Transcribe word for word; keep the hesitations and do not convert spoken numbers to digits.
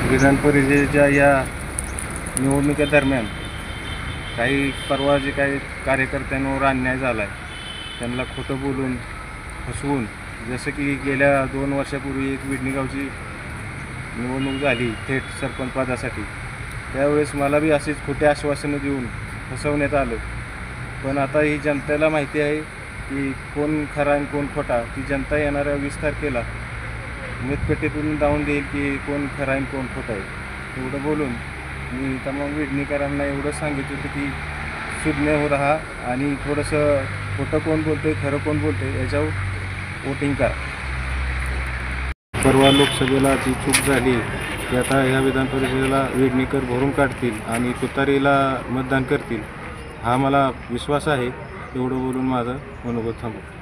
विधान परिषदेच्या या निवडणुकीदरम्यान काही परवा जे काही कार्यकर्त्यांवर अन्याय झाला आहे त्यांना खोटं बोलून फसवून, जसं की गेल्या दोन वर्षापूर्वी एक विडणी गावची निवडणूक झाली थेट सरपंच पदासाठी, त्यावेळेस मला बी अशीच खोटे आश्वासनं देऊन फसवण्यात आलं. पण आता ही जनतेला माहिती आहे की कोण खरा आणि कोण खोटा. ती जनता येणाऱ्या वीस तारखेला मतपेटीतून जाऊन देईल की कोण खरा आणि कोण खोटा आहे. एवढं बोलून मी तमाम विडणीकरांना एवढं सांगितलं होतं की सुज्ञ हो राहा आणि थोडंसं खोटं कोण बोलतं आहे खरं कोण बोलतं आहे याच्यावर वोटिंग करा. परवा लोकसभेला ती चूक झाली की आता ह्या विधान परिषदेला विडणीकर भरून काढतील आणि तुतारीला मतदान करतील, हा मला विश्वास आहे. एवढं बोलून माझं मनोगत थांबवतो.